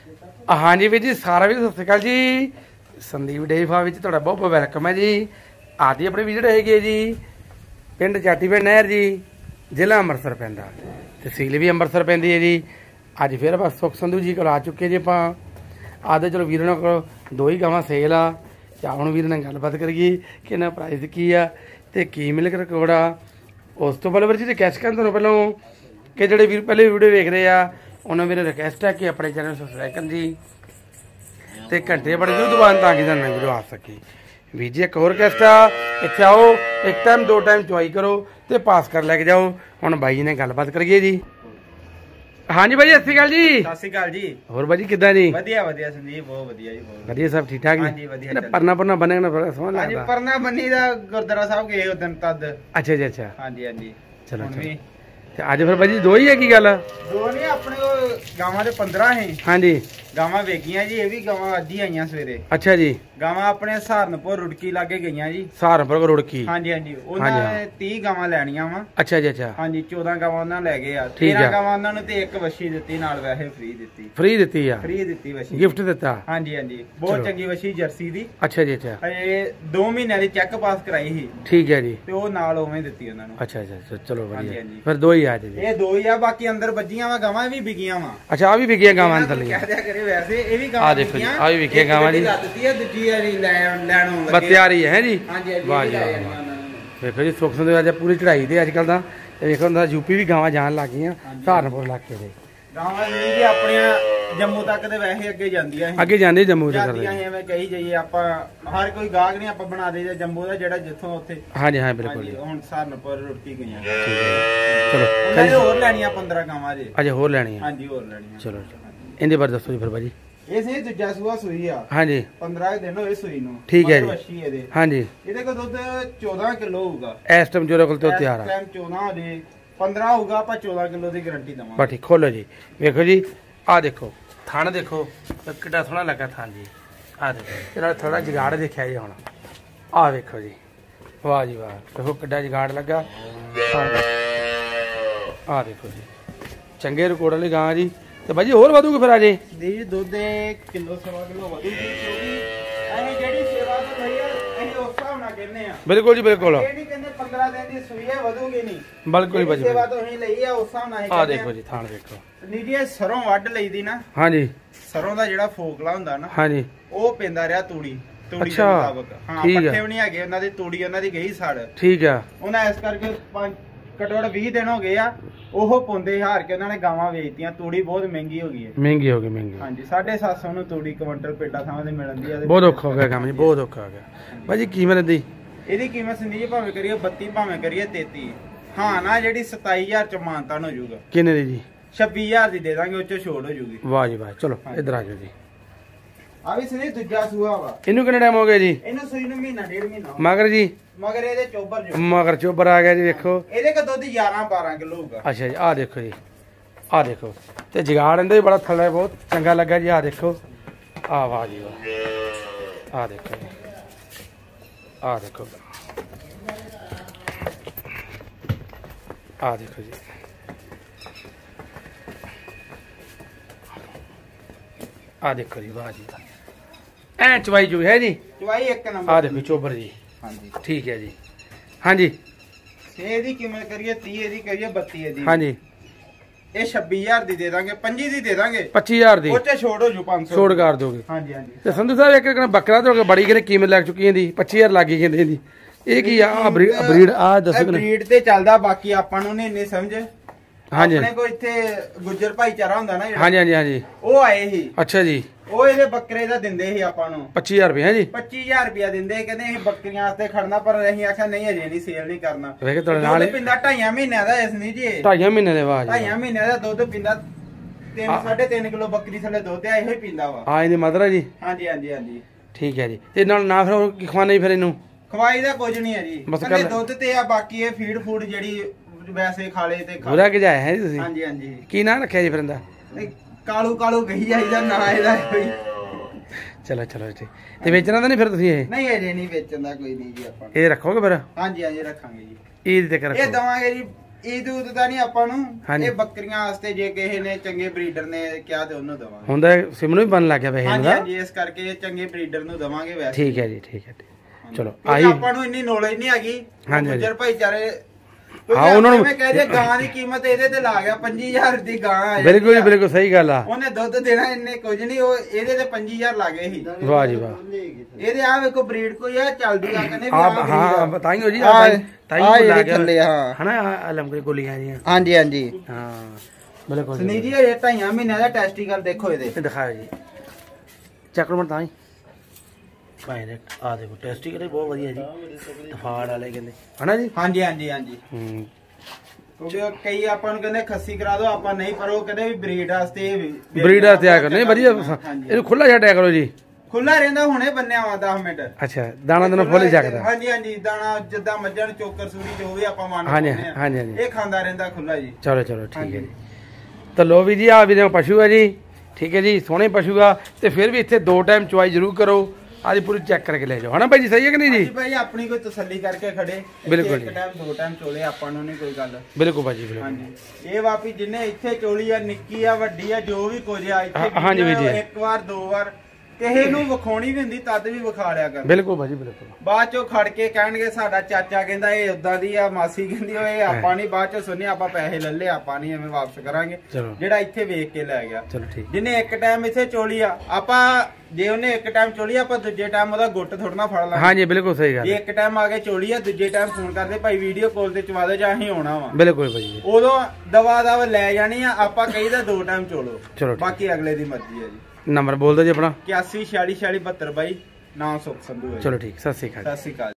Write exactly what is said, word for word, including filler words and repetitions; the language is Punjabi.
हाँ जी वीर जी सारा भी सत श्री अकाल जी। संदीप डेयरी फार्म में तुहाडा बहुत बहुत वेलकम है जी। आज ही अपनी विजिट हैगी है जी पिंड जाटी पिंड नहर जी, जिला अमृतसर पैंदा, तहसील भी अमृतसर पैंदी है जी। अज फिर आप सुख संधू जी को आ चुके जी। आप आदे चलो वीर को दो ही गावां सेल आ, हम वीर ने गलबात करिए कि इन्होंने प्राइस की आ ते की मिल्क रिकॉर्ड आ। उस तो पहले वीर जी रिक्वेस्ट कर तुहानूं पहलों कि जिहड़े वीर पहले वीडियो देख रहे आ उन्होंने मेरी रिक्वेस्ट है कि अपने चैनल सबसक्राइब कर जी ते घंटे बड़े जरूर दबान ताकि नई वीडियो आ सके। वीर जी एक होर रिक्वेस्ट आ, इत्थे आओ एक टाइम दो टाइम चुआई करो तो पास कर लैके जाओ। हुण बाई जी ने गलबात करिए जी। हाँ जी भाई सत श्री अकाल जी। सत श्री अकाल जी। होर भाई जी किद्दां जी? वधिया वधिया संदीप बहुत वधिया जी बहुत वधिया सब ठीक ठाक जी। हां जी वधिया परना परना बने ना बड़ा सोहना हां जी लगदा। परना बन्नी दा गुरद्वारा साहब गए उदन तद। अच्छा जी अच्छा। हां जी हां जी चलो हुण भी ते अज फिर भाई जी दो ही है की गल? दो नहीं अपने को गावां दे पंद्रह है। हाँ जी गावां वेगियां जी, ये भी गावां अज ही आईयां सवेरे। अच्छा जी। गावां अपने सहारनपुर रुड़की लागे गईयां जी। सहारनपुर को रुड़की। हां जी हां जी उन्हां ने तीस गावां लैणियां वा। अच्छा जी अच्छा। हां जी चौदह गावां उन्हां ले गए आ। ठीक है। तेरह गावां उन्हां नु ते एक वछी दित्ती नाल वैसे फ्री दित्ती। फ्री दित्ती आ? फ्री दित्ती वछी, गिफ्ट दित्ता। हां जी हां जी बहुत चंगी वछी जर्सी दी। अच्छा जी अच्छा। अजे दो महीने दी चेक पास कराई ही। ठीक है जी। ते ओ नाल ओवें दित्ती उन्हां नु। अच्छा अच्छा चलो हाँ जी, बढ़िया। हाँ जी। फिर दो ही आ जी। ये दो ही आ, बाकी अंदर बज्जियां वा गावां भी बिकियां वा। अच्छा आ भी बिकिया गावां अंदर कह दिया करे वैसे ये भी आ गावां देखो जी बिकियां। आ भी बिकिया गावां जी। दित्ती है दूजी वाली लैण लैण होण लगे। बत्तियारी है जी। हां जी वाह जी वाह। देखो जी सुख संधू अज पूरी चढ़ाई दे अजकल दा देखो हुंदा यूपी भी गावां जान लग गईयां सहारनपुर इलाके दे। गावां नहीं जी अपने जम्मू तक ते वैसे अगे जांदियां हैं। अगे जांदे जम्मू तक जांदियां हैं एवें कही जाइए आपां हर कोई गाहक नहीं आपां बना दे जम्मू दा जेड़ा जिथों उत्थे। हां जी हां बिल्कुल जी। हुण सहारनपुर रुड़की गईयां। चलो उन्हां ने होर लैणियां पंद्रह गावां जे। अजे होर लैणी है? हां जी होर लैणियां। चलो इहदे बारे दसो जी फिर भाजी। ਇਹ ਸੇ ਦੂਜਾ ਸੂਆ ਸੂਈ ਆ। ਹਾਂਜੀ पंद्रह ਦਿਨ ਹੋਏ ਸੂਈ ਨੂੰ। ਠੀਕ ਹੈ ਜੀ। ਵੱਛੀ ਇਹਦੇ। ਹਾਂਜੀ ਇਹਦੇ ਕੋਲ ਦੁੱਧ चौदह ਕਿਲੋ ਹੋਊਗਾ ਇਸ ਟਾਈਮ ਜੋਰੇ ਕੋਲ ਤੇ ਤਿਆਰ ਆ। ਇਸ ਟਾਈਮ चौदह ਹੋ ਜੇ पंद्रह ਹੋਊਗਾ ਆਪਾਂ चौदह ਕਿਲੋ ਦੀ ਗਾਰੰਟੀ ਦਵਾਂਗੇ। ਬਾ ਠੀਕ ਖੋਲੋ ਜੀ। ਵੇਖੋ ਜੀ ਆ ਦੇਖੋ ਥਣ ਦੇਖੋ ਕਿੱਡਾ ਸੋਹਣਾ ਲੱਗਾ ਥਣ ਜੀ। ਆ ਦੇਖੋ ਇਹਦਾ ਥੋੜਾ ਜਗਾੜ ਦੇਖਿਆ ਜੀ ਹੁਣ। ਆ ਵੇਖੋ ਜੀ ਵਾਹ ਜੀ ਵਾਹ ਦੇਖੋ ਕਿੱਡਾ ਜਗਾੜ ਲੱਗਾ। ਆ ਦੇਖੋ ਜੀ ਚੰਗੇ ਰਿਕਾਰਡ ਵਾਲੀ ਗਾਂ ਜੀ। ਤੇ ਭਾਜੀ ਹੋਰ ਵਧੂਗਾ ਫਿਰ ਅਜੇ ਦੀ ਦੁੱਧ ਕਿਲੋ ਸਵਾ ਕਿਲੋ ਵਧੂਗੀ ਕਿਉਂਕਿ ਅਸੀਂ ਜਿਹੜੀ ਸੇਵਾ ਤੋਂ ਲਈ ਆ ਅਸੀਂ ਉਸ ਹਿਸਾਬ ਨਾਲ ਕਹਿੰਦੇ ਆ। ਬਿਲਕੁਲ ਜੀ ਬਿਲਕੁਲ। ਇਹ ਨਹੀਂ ਕਹਿੰਦੇ पंद्रह ਦਿਨ ਦੀ ਸੂਈ ਹੈ ਵਧੂਗੀ ਨਹੀਂ। ਬਿਲਕੁਲ ਭਾਜੀ ਸੇਵਾ ਤੋਂ ਅਸੀਂ ਲਈ ਆ ਉਸ ਹਿਸਾਬ ਨਾਲ ਅਸੀਂ ਆ ਦੇਖੋ ਜੀ ਥਾਣ ਦੇਖੋ। ਨਹੀਂ ਜੀ ਇਹ ਸਰੋਂ ਵੱਢ ਲਈਦੀ ਨਾ। ਹਾਂਜੀ ਸਰੋਂ ਦਾ ਜਿਹੜਾ ਫੋਕਲਾ ਹੁੰਦਾ ਨਾ ਹਾਂਜੀ ਉਹ ਪੈਂਦਾ ਰਿਹਾ ਤੂੜੀ ਤੂੜੀ ਦੇ ਅੱਛਾ, ਮੁਤਾਬਕ। ਹਾਂ ਠੀਕ ਪੱਠੇ ਆ। ਵੀ ਨਹੀਂ ਹੈਗੇ ਉਹਨਾਂ ਦੀ, ਤੂੜੀ ਉਹਨਾਂ ਦੀ ਗਈ ਸੜ। ਠੀਕ ਆ। ਉਹਨਾਂ ਇਸ ਕਰਕੇ ਪੰਜ ਘੱਟੋ ਘੱਟ ਵੀਹ ਦਿਨ ਹੋ ਗਏ ਆ ਉਹ ਪੁੰਦੇ ਹਾਰ ਕੇ ਉਹਨਾਂ ਨੇ ਗਾਵਾਂ ਵੇਚਤੀਆਂ। ਤੂੜੀ ਬਹੁਤ ਮਹਿੰਗੀ ਹੋ ਗਈ ਹੈ। ਮਹਿੰਗੀ ਹੋ ਗਈ ਮਹਿੰਗੀ। ਹਾਂਜੀ ਸਾਢੇ ਸੱਤ ਸੌ ਨੂੰ ਤੂੜੀ ਕੁਇੰਟਲ ਪੇਟਾ ਥਾਂ ਦੇ ਮਿਲਣ ਦੀ ਆ। ਬਹੁਤ ਔਖਾ ਹੋ ਗਿਆ ਕੰਮ ਜੀ ਬਹੁਤ ਔਖਾ ਹੋ ਗਿਆ ਭਾਜੀ। ਕੀਮਤ ਦੀ ਇਹਦੀ ਕੀਮਤ ਸੰਦੀ ਜੀ ਭਾਵੇਂ ਕਰੀਏ ਬੱਤੀ ਭਾਵੇਂ ਕਰੀਏ ਤੇਤੀ। ਹਾਂ ਨਾ ਜਿਹੜੀ ਸਤਾਈ ਹਜ਼ਾਰ ਚ ਮਾਨਤਾਨ ਹੋ ਜਾਊਗਾ। ਕਿੰਨੇ ਦੀ ਜੀ? ਛੱਬੀ ਹਜ਼ਾਰ ਦੀ ਦੇ ਦਾਂਗੇ, ਉਹ ਚੋਂ ਛੋੜ ਹੋ ਜਾਊਗੀ। ਵਾਹ ਜੀ ਵਾਹ। ਚਲੋ ਇੱਧਰ ਆ ਜਾਓ ਜੀ। ਆ ਵੀ ਸੰਦੀ ਦੂਜਾ ਸੂਆ ਵਾ। ਇਹਨੂੰ ਕਿੰਨਾ ਟਾਈਮ ਹੋ ਗਿਆ ਜੀ? ਇਹਨੂੰ ਸੂਈ ਨੂੰ ਮਹੀਨਾ ਡੇਢ ਮਹੀਨਾ। ਮਗਰ ਜੀ ਮਗਰ ਇਹਦੇ ਚੋਬਰ ਜੋ ਮਗਰ ਚੋਬਰ ਆ ਗਿਆ ਜੀ ਵੇਖੋ। ਇਹਦੇ ਕੋ ਦੁੱਧ ਗਿਆਰਾਂ ਬਾਰਾਂ ਕਿਲੋ ਹੋਊਗਾ। ਅੱਛਾ ਜੀ ਆ ਦੇਖੋ ਜੀ ਆ ਦੇਖੋ ਤੇ ਜਗਾੜ ਇਹਦਾ ਵੀ ਬੜਾ ਥੱਲੇ ਬਹੁਤ ਚੰਗਾ ਲੱਗਾ ਜੀ। ਆ ਦੇਖੋ ਆ ਵਾਹ ਜੀ ਵਾਹ। ਆ ਦੇਖੋ ਜੀ ਆ ਦੇਖੋ ਆ ਦੇਖੋ ਜੀ ਆ ਦੇਖੋ ਜੀ ਵਾਹ ਜੀ ਐ ਚਵਾਈ ਜੋ ਹੈ ਜੀ। ਚਵਾਈ ਇੱਕ ਨੰਬਰ। ਆ ਦੇਖੋ ਚੋਬਰ ਜੀ। ਹਾਂਜੀ ਠੀਕ ਹੈ ਜੀ। ਹਾਂਜੀ ਇਹਦੀ ਕੀਮਤ ਕਰੀਏ तीस, ਇਹਦੀ ਕਰੀਏ ਬੱਤੀ ਇਹਦੀ। ਹਾਂਜੀ ਇਹ ਛੱਬੀ ਹਜ਼ਾਰ ਦੀ ਦੇ ਦਾਂਗੇ, ਪੱਚੀ ਦੀ ਦੇ ਦਾਂਗੇ। ਪੱਚੀ ਹਜ਼ਾਰ ਦੀ ਉਹ ਚ ਛੋੜ ਹੋ ਜੂ ਪੰਜ ਸੌ। ਛੋੜ ਕਰ ਦੋਗੇ? ਹਾਂਜੀ ਹਾਂਜੀ। ਤੇ ਸੰਧੂ ਸਾਹਿਬ ਇੱਕ ਇੱਕ ਬੱਕਰਾ ਤੇ ਬੜੀ ਕਿਨੇ ਕੀਮਤ ਲੱਗ ਚੁੱਕੀ ਇਹਦੀ ਪੱਚੀ ਹਜ਼ਾਰ ਲੱਗ ਗਈ ਕਹਿੰਦੇ ਇਹਦੀ। ਇਹ ਕੀ ਆ ਬਰੀਡ ਆ ਦੱਸੋ ਕਿਨੇ? ਬਰੀਡ ਤੇ ਚੱਲਦਾ, ਬਾਕੀ ਆਪਾਂ ਨੂੰ ਨਹੀਂ ਇੰਨੀ ਸਮਝ। ਹਾਂਜੀ ਆਪਣੇ ਕੋਲ ਇੱਥੇ ਗੁੱਜਰ ਭਾਈਚਾਰਾ ਹੁੰਦਾ ਨਾ ਜਿਹੜਾ, ਹਾਂਜੀ ਹਾਂਜੀ ਹਾਂਜੀ ਉਹ ਆਏ ਸੀ। ਅੱਛਾ ਜੀ। ਉਹ ਇਹਦੇ ਬੱਕਰੇ ਦਾ ਦਿੰਦੇ ਸੀ ਆਪਾਂ ਨੂੰ ਪੱਚੀ ਹਜ਼ਾਰ ਰੁਪਏ ਹੈ ਜੀ। ਪੱਚੀ ਹਜ਼ਾਰ ਰੁਪਇਆ ਦਿੰਦੇ, ਕਹਿੰਦੇ ਅਸੀਂ ਬੱਕਰੀਆਂ ਵਾਸਤੇ ਖੜਨਾ, ਪਰ ਅਸੀਂ ਆਖਿਆ ਨਹੀਂ ਅਜੇ ਨਹੀਂ ਸੇਲ ਨਹੀਂ ਕਰਨਾ। ਵੇਖ ਤੁਹਾਡੇ ਨਾਲ ਦੁੱਧ ਪਿੰਦਾ ਢਾਈਆਂ ਮਹੀਨਿਆਂ ਦਾ ਇਸ ਨਹੀਂ ਜੀ। ਢਾਈਆਂ ਮਹੀਨੇ ਦੇ ਬਾਅਦ ਢਾਈਆਂ ਮਹੀਨਿਆਂ ਦਾ ਦੁੱਧ ਪਿੰਦਾ ਤਿੰਨ ਸਾਢੇ ਤਿੰਨ ਕਿਲੋ ਬੱਕਰੀ ਥੱਲੇ ਦੁੱਧ ਆ ਇਹੋ ਹੀ ਪੀਂਦਾ ਵਾ। ਹਾਂ ਇਹਦੀ ਮਦਰ ਹੈ ਜੀ। ਹਾਂਜੀ ਹਾਂਜੀ ਹਾਂਜੀ ਠੀਕ ਹੈ ਜੀ। ਤੇ ਨਾਲ ਨਾ ਫਿਰ ਹੋਰ ਕੀ ਖਵਾਉਣਾ ਜੀ ਫਿਰ ਇਹਨੂੰ? ਖਵਾਈ ਦਾ ਕੁਝ ਨਹੀਂ ਹੈ ਜੀ, ਬਸ ਕੱਲੇ ਗੱਲ- ਦੁੱਧ ਤੇ ਆ, ਬਾਕੀ ਇਹ ਫੀਡ ਫੂਡ ਜਿਹੜੀ ਵੈਸੇ ਖਾ ਲੇ ਤੇ ਖਾ ਪੂਰਾ ਕਿ ਜਾਇਆ ਹੈ ਜੀ ਤੁਸੀਂ? ਹਾਂਜੀ ਹਾਂਜੀ। ਕੀ ਨਾਂ ਰੱਖਿਆ ਜੀ ਫਿਰ ਇਹਦਾ? ਨਹੀਂ, ਕਾਲੂ ਕਾਲੂ ਕਹੀ ਜਾਈਦਾ ਨਾ ਇਹਦਾ ਕੋਈ। ਚਲੋ ਚਲੋ ਠੀਕ। ਤੇ ਵੇਚਣਾ ਤਾਂ ਨਹੀਂ ਫਿਰ ਤੁਸੀਂ ਇਹ? ਨਹੀਂ ਅਜੇ ਨਹੀਂ ਵੇਚਣ ਦਾ ਕੋਈ ਨਹੀਂ ਜੀ ਆਪਾਂ। ਇਹ ਰੱਖੋਗੇ ਫਿਰ? ਹਾਂਜੀ ਹਾਂਜੀ ਰੱਖਾਂਗੇ ਜੀ। ਈਦ ਤੱਕ ਇਹ ਰੱਖੋ। ਦਵਾਂਗੇ ਜੀ ਈਦ ਉਦ ਦਾ ਨਹੀਂ ਆਪਾਂ ਨੂੰ, ਹਾਂਜੀ। ਇਹ ਬੱਕਰੀਆਂ ਵਾਸਤੇ ਜੇ ਕਿਸੇ ਨੇ ਚੰਗੇ ਬਰੀਡਰ ਨੇ ਕਿਹਾ ਤੇ ਉਹਨੂੰ ਦਵਾਂਗੇ। ਹੁੰਦਾ ਸਿਮ ਨੂੰ ਵੀ ਬਣ ਲੱਗ ਗਿਆ ਵੈਸੇ ਹਾਂਜੀ ਇਹਦਾ। ਹਾਂਜੀ, ਇਸ ਕਰਕੇ ਚੰਗੇ ਬਰੀਡਰ ਨੂੰ ਦਵਾਂਗੇ ਵੈਸੇ। ਠੀਕ ਹੈ ਜੀ, ਠੀਕ ਹੈ ਜੀ। ਚਲੋ ਆਹੀ ਆਹੀ ਆਪਾਂ ਨੂੰ ਇੰਨੀ ਨੌਲੇਜ ਨਹੀਂ ਹੈਗੀ। ਹਾਂਜੀ, ਗੁੱਜਰ ਭਾਈਚਾਰੇ ਹਾਂ, ਉਹਨਾਂ ਨੂੰ- ਮੈਂ ਕਹਿ ਦਿਆ ਗਾਂ ਦੀ ਕੀਮਤ ਇਹਦੇ ਤੇ ਲਾ ਗਿਆ ਪੰਜੀ ਹਜ਼ਾਰ ਦੀ ਗਾਂ ਆ ਜਾਂਦੀ ਬਿਲਕੁਲ ਜੀ ਆ। ਬਿਲਕੁਲ ਸਹੀ ਗੱਲ ਆ। ਉਹਨੇ ਦੁੱਧ ਦੇਣਾ ਇੰਨੇ ਕੁਝ ਨਹੀਂ, ਉਹ ਇਹਦੇ ਤੇ ਪੰਜੀ ਹਜ਼ਾਰ ਲੱਗੇ ਸੀ। ਵਾਹ ਜੀ ਵਾਹ। ਇਹਦੇ ਆ ਵੇਖੋ ਬਰੀਡ ਕੋਈ ਆ ਚੱਲਦੀ ਆ ਕਹਿੰਦੇ ਵੀ ਆ ਆਹ ਹਾਂ breed ਆ। ਬਤਾਈਓ ਜੀ, ਆਹ- ਤਾਈਓ ਆਹ ਬੁਲਾ ਇਹਦੇ ਕੇ ਥੱਲੇ, ਹਾਂ। ਹਨਾ ਅਲਮਗਰੀ ਗੋਲੀਆਂ ਜੀਆਂ। ਹਾਂਜੀ ਹਾਂਜੀ ਹਾਂ ਬਿਲਕੁਲ ਸੁਨੀਲ ਜੀ ਇਹ ਢਾਈਆਂ ਮਹੀਨਿਆਂ ਦਾ ਟੈਸਟੀਕਲ ਦੇਖੋ ਇਹਦੇ। ਇਹ ਦਿਖਾਓ ਜੀ, ਚੱਕ ਲਓ ਤਾਂ ਹੀ ਭਾਈ ਦੇ ਆ ਦੇਖੋ ਟੈਸਟੀ ਕਰੇ ਬਹੁਤ ਵਧੀਆ ਜੀ, ਤਫਾੜ ਵਾਲੇ ਕਹਿੰਦੇ ਹਨਾ ਜੀ। ਹਾਂਜੀ ਹਾਂਜੀ ਹਾਂਜੀ, ਹੂੰ ਕਿਉਂਕਿ ਉਹ ਕਈ ਆਪਾਂ ਨੂੰ ਕਹਿੰਦੇ ਖੱਸੀ ਕਰਾ ਦਿਓ, ਆਪਾਂ ਨਹੀਂ, ਪਰ ਉਹ ਕਹਿੰਦੇ ਵੀ ਬਰੀਡ ਵਾਸਤੇ ਇਹ ਵੀ- ਬਰੀਡਰ ਤਿਆਰ ਕਰਨੇ ਵਧੀਆ। ਹਾਂਜੀ। ਇਹਨੂੰ ਖੁੱਲਾ ਛੱਡਿਆ ਕਰੋ ਜੀ। ਖੁੱਲਾ ਰਹਿੰਦਾ, ਹੁਣੇ ਬੰਨਿਆ ਵਾ ਦਸ ਮਿੰਟ। ਅੱਛਾ ਦਾਣਾ ਦਾਣਾ ਫੁੱਲ ਹੀ ਚੱਕਦਾ। ਹਾਂਜੀ ਹਾਂਜੀ, ਦਾਣਾ ਜਿੱਦਾਂ ਮੱਝਾਂ ਨੂੰ ਚੋਕਰ ਸੂਰੀ ਜੋ ਵੀ ਆਪਾਂ ਮੰਨ ਹਾਂਜੀ, ਲੈਂਦੇ ਆ, ਹਾਂਜੀ, ਹਾਂਜੀ। ਇਹ ਖਾਂਦਾ ਰਹਿੰਦਾ ਖੁੱਲਾ ਜੀ। ਚਲੋ ਚਲੋ ਠੀਕ ਹੈ ਹਾਂਜੀ। ਜੀ। ਤਾਂ ਲੋ ਵੀ ਜੀ ਆ ਵੀਰੇ ਪਸ਼ੂ ਹੈ ਜੀ, ਠੀਕ ਹੈ ਜੀ, ਸੋਹਣੇ ਪਸ਼ੂ ਆ। ਤੇ ਫਿਰ ਵੀ ਇੱਥੇ ਦੋ ਟਾਈਮ ਚੁਆਈ ਜ਼ਰੂਰ ਕਰੋ, ਆਦੀ ਪੂਰੀ ਚੈੱਕ ਕਰਕੇ ਲੈ ਜਾਓ ਹਨਾ ਭਾਈ ਜੀ, ਸਹੀ ਹੈ ਕਿ ਨਹੀਂ ਜੀ? ਹਾਂਜੀ ਭਾਈ, ਆਪਣੀ ਕੋਈ ਤਸੱਲੀ ਕਰਕੇ ਖੜੇ। ਬਿਲਕੁਲ ਇੱਕ ਜੀ। ਟਾਈਮ ਦੋ ਟਾਈਮ ਚੋਲੇ ਆਪਾਂ ਨੂੰ ਨਹੀਂ ਕੋਈ ਗੱਲ। ਬਿਲਕੁਲ ਭਾਜੀ ਬਿਲਕੁਲ। ਹਾਂਜੀ, ਇਹ ਵਾਪੀ ਜਿੰਨੇ ਇੱਥੇ ਚੋਲੀ ਆ, ਨਿੱਕੀ ਆ ਵੱਡੀ ਆ, ਜੋ ਵੀ ਕੁਝ ਆ ਇੱਥੇ ਹਾਂ- ਹਾਂਜੀ ਵੀਰ ਜੀ। ਇੱਕ ਵਾਰ ਦੋ ਵਾਰ ਕਿਸੇ ਨੂੰ ਵਿਖਾਉਣੀ ਵੀ ਹੁੰਦੀ ਤਦ ਵੀ ਵਿਖਾ ਲਿਆ ਕਰ। ਬਿਲਕੁਲ ਭਾਜੀ ਬਿਲਕੁਲ। ਬਾਅਦ ਚੋਂ ਖੜ ਕੇ ਕਹਿਣਗੇ ਸਾਡਾ ਚਾਚਾ ਕਹਿੰਦਾ ਇਹ ਉਦਾਂ ਦੀ ਆ, ਮਾਸੀ ਕਹਿੰਦੀ ਉਹ ਇਹ ਆਪਾਂ ਨਹੀਂ, ਬਾਅਦ ਚੋਂ ਸੁਣਿਆ ਆਪਾਂ ਪੈਸੇ ਲੈ ਲਏ, ਆਪਾਂ ਨਹੀਂ ਐਵੇਂ ਵਾਪਸ ਕਰਾਂਗੇ। ਚਲੋ ਜਿਹੜਾ ਇੱਥੇ ਵੇਖ ਕੇ ਲੈ ਗਿਆ। ਚਲੋ ਠੀਕ। ਜਿਹਨੇ ਇੱਕ ਟਾਈਮ ਇੱਥੇ ਚੋਲੀ ਆ, ਆਪਾਂ ਜੇ ਉਹਨੇ ਇੱਕ ਟਾਈਮ ਚੋਲੀ, ਆਪਾਂ ਦੂਜੇ ਟਾਈਮ ਉਹਦਾ ਗੁੱਟ ਥੋੜਨਾ ਫੜ ਲਾਂਗੇ। ਹਾਂਜੀ ਬਿਲਕੁਲ ਸਹੀ ਗੱਲ ਜੇ ਹੈ। ਇੱਕ ਟਾਈਮ ਆ ਕੇ ਚੋਲੀ ਆ, ਦੂਜੇ ਟਾਈਮ ਫੋਨ ਕਰਦੇ ਭਾਈ ਵੀਡੀਓ ਕਾਲ ਤੇ ਚਵਾ ਦੇ ਜਾਂ ਅਸੀਂ ਆਉਣਾ ਵਾ। ਬਿਲਕੁਲ ਭਾਜੀ। ਉਦੋਂ ਦਵਾ ਦਵਾ ਲੈ ਜਾਣੀ ਆ, ਆਪਾਂ ਕਹੀਦਾ ਦੋ ਟਾਈਮ ਚੋਲੋ, ਚਲੋ ਠੀਕ। ਬਾਕੀ ਅਗਲੇ ਦੀ ਮਰਜ਼ੀ ਆ ਜੀ। ਨੰਬਰ ਬੋਲ ਦਿਓ ਜੀ ਆਪਣਾ। ਇਕਿਆਸੀ ਛਿਆਲੀ ਛਿਆਲੀ ਬਹੱਤਰ ਬਾਈ, ਨਾਮ ਸੁਖ ਸੰਧੂ ਹੈ ਜੀ। ਚਲੋ ਠੀਕ, ਸਤਿ ਸ਼੍ਰੀ ਅਕਾਲ। ਸਤਿ ਸ਼੍ਰੀ ਅਕਾਲ।